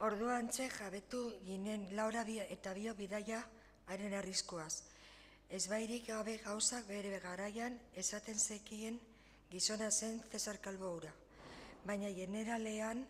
Orduantxe jabetu ginen Laura eta bio bidaia haren arriskuaz. Ez bairik gabe gauzak bere garaian esaten zekien gizona zen Cesar Calvo hura. Baina generalean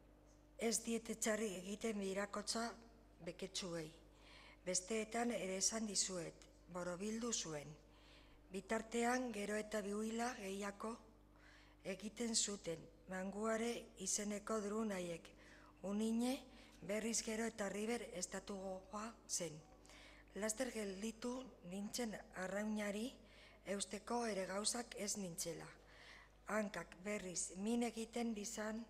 ez diete txarri egiten birakotza beketsuei. Besteetan ere esan dizuet, borobildu zuen. Bitartean gero eta bihuila gehiako egiten zuten, manguare izeneko drunaiek. Unine berriz gero eta riber estatugoa zen. Laster gelditu nintzen arraunari eusteko ere gauzak ez nintzela. Hankak berriz min egiten dizan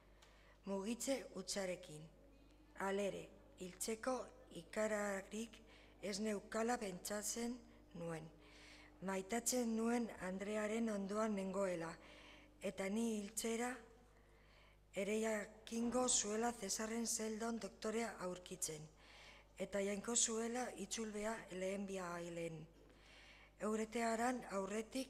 mugitze utxarekin. Alere, hiltzeko ikararik ez neukala pentsatzen nuen. Maitatzen nuen Andrearen ondoan nengoela, eta ni hiltzera ere jakingo zuela Cesarren zeldon doktorea aurkitzen, eta jainko zuela itzulbea lehen biailen. Euretearan aurretik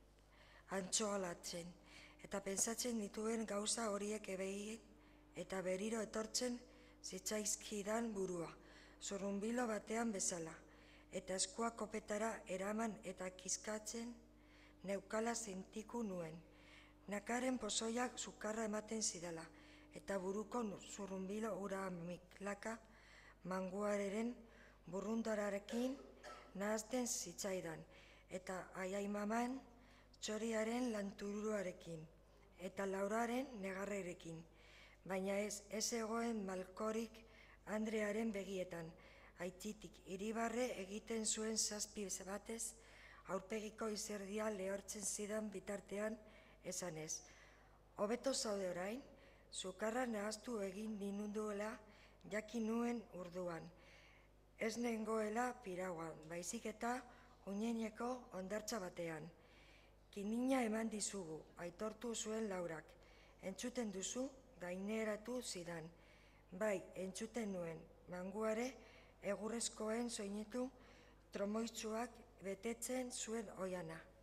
antxoalatzen, eta pentsatzen dituen gauza horiek ebegin, eta beriro etortzen zitzaizkidan burua, zurrunbilo batean bezala, eta eskua kopetara eraman eta kizkatzen neukala sentiku nuen. Nakaren pozoiak sukarra ematen zidala, eta buruko zurrunbilo ura miklaka manguareren burrundararekin nahazten zitzaidan, eta aiaimaman txoriaren lanturuarekin, eta Lauraren negarrerekin, baina ez egoen malkorik Andrearen begietan, aitzitik iribarre egiten zuen zazpi batez, aurpegiko izerdia lehortzen zidan bitartean esan ez. Hobeto zaude orain, sukarra nahaztu egin ninduela jakin nuen urduan. Ez nengoela pirauan, baizik eta oineneko ondartza batean. Kinina eman dizugu, aitortu zuen Laurak. Entzuten duzu, gaineratu zidan. Bai, entzuten nuen, manguare egurrezkoen soinetu tromoitzuak betetzen zuen oiana.